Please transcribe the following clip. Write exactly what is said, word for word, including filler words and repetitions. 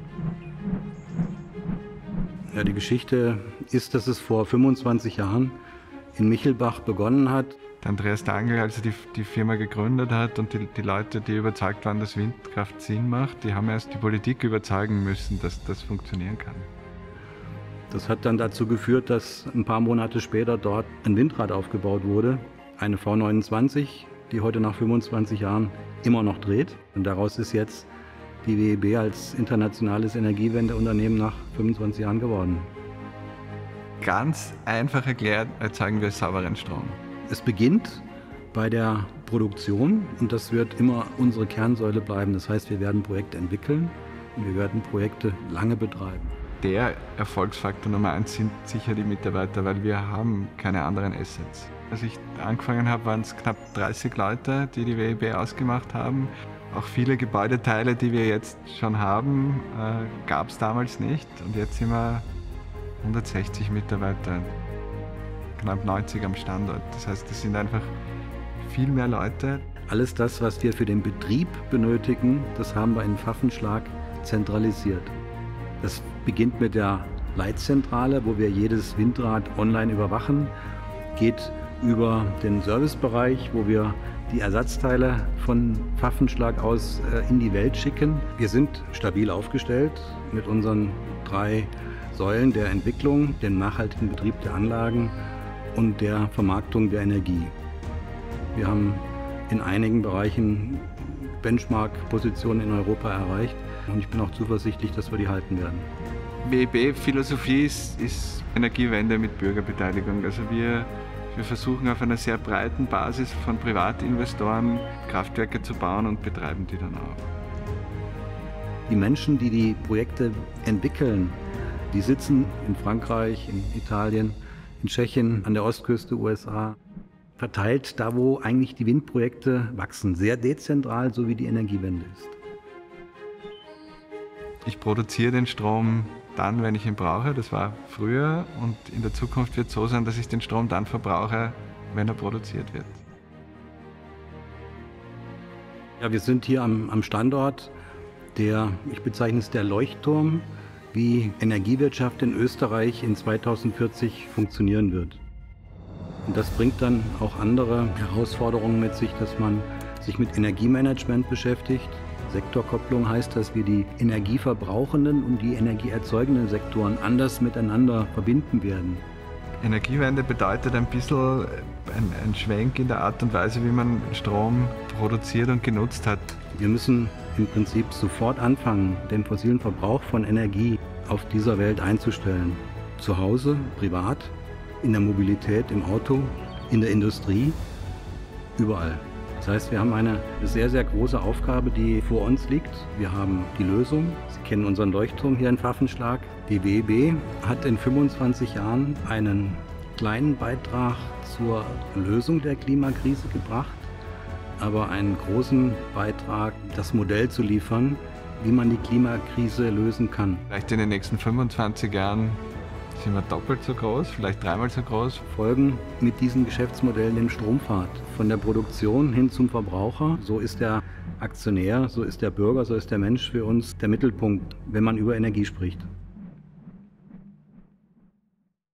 Ja, die Geschichte ist, dass es vor fünfundzwanzig Jahren in Michelbach begonnen hat. Der Andreas Dangl, als er die, die Firma gegründet hat und die, die Leute, die überzeugt waren, dass Windkraft Sinn macht, die haben erst die Politik überzeugen müssen, dass das funktionieren kann. Das hat dann dazu geführt, dass ein paar Monate später dort ein Windrad aufgebaut wurde, eine V neunundzwanzig, die heute nach fünfundzwanzig Jahren immer noch dreht. Und daraus ist jetzt die W E B als internationales Energiewendeunternehmen nach fünfundzwanzig Jahren geworden. Ganz einfach erklärt erzeugen wir sauberen Strom. Es beginnt bei der Produktion und das wird immer unsere Kernsäule bleiben. Das heißt, wir werden Projekte entwickeln und wir werden Projekte lange betreiben. Der Erfolgsfaktor Nummer eins sind sicher die Mitarbeiter, weil wir haben keine anderen Assets. Als ich angefangen habe, waren es knapp dreißig Leute, die die W E B ausgemacht haben. Auch viele Gebäudeteile, die wir jetzt schon haben, äh, gab es damals nicht. Und jetzt sind wir hundertsechzig Mitarbeiter, knapp neunzig am Standort. Das heißt, es sind einfach viel mehr Leute. Alles das, was wir für den Betrieb benötigen, das haben wir in Pfaffenschlag zentralisiert. Das beginnt mit der Leitzentrale, wo wir jedes Windrad online überwachen, geht über den Servicebereich, wo wir die Ersatzteile von Pfaffenschlag aus in die Welt schicken. Wir sind stabil aufgestellt mit unseren drei Säulen der Entwicklung, dem nachhaltigen Betrieb der Anlagen und der Vermarktung der Energie. Wir haben in einigen Bereichen Benchmark-Positionen in Europa erreicht und ich bin auch zuversichtlich, dass wir die halten werden. W E B-Philosophie ist, ist Energiewende mit Bürgerbeteiligung. Also wir Wir versuchen auf einer sehr breiten Basis von Privatinvestoren Kraftwerke zu bauen und betreiben die dann auch. Die Menschen, die die Projekte entwickeln, die sitzen in Frankreich, in Italien, in Tschechien, an der Ostküste U S A, verteilt da, wo eigentlich die Windprojekte wachsen, sehr dezentral, so wie die Energiewende ist. Ich produziere den Strom dann, wenn ich ihn brauche, das war früher, und in der Zukunft wird es so sein, dass ich den Strom dann verbrauche, wenn er produziert wird. Ja, wir sind hier am, am Standort, der, ich bezeichne es der Leuchtturm, wie Energiewirtschaft in Österreich in zweitausendvierzig funktionieren wird. Und das bringt dann auch andere Herausforderungen mit sich, dass man sich mit Energiemanagement beschäftigt. Sektorkopplung heißt, dass wir die energieverbrauchenden und die energieerzeugenden Sektoren anders miteinander verbinden werden. Energiewende bedeutet ein bisschen ein, ein Schwenk in der Art und Weise, wie man Strom produziert und genutzt hat. Wir müssen im Prinzip sofort anfangen, den fossilen Verbrauch von Energie auf dieser Welt einzustellen. Zu Hause, privat, in der Mobilität, im Auto, in der Industrie, überall. Das heißt, wir haben eine sehr, sehr große Aufgabe, die vor uns liegt. Wir haben die Lösung. Sie kennen unseren Leuchtturm hier in Pfaffenschlag. Die W E B hat in fünfundzwanzig Jahren einen kleinen Beitrag zur Lösung der Klimakrise gebracht, aber einen großen Beitrag, das Modell zu liefern, wie man die Klimakrise lösen kann. Vielleicht in den nächsten fünfundzwanzig Jahren sind wir doppelt so groß, vielleicht dreimal so groß. Folgen mit diesen Geschäftsmodellen dem Strompfad. Von der Produktion hin zum Verbraucher. So ist der Aktionär, so ist der Bürger, so ist der Mensch für uns der Mittelpunkt, wenn man über Energie spricht.